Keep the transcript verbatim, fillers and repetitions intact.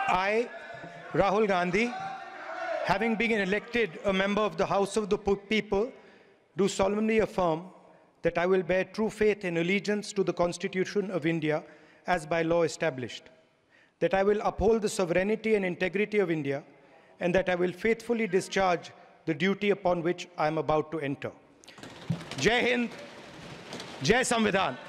I, Rahul Gandhi, having been elected a member of the House of the People, do solemnly affirm that I will bear true faith and allegiance to the Constitution of India as by law established, that I will uphold the sovereignty and integrity of India, and that I will faithfully discharge the duty upon which I am about to enter. Jai Hind, Jai Samvidhan.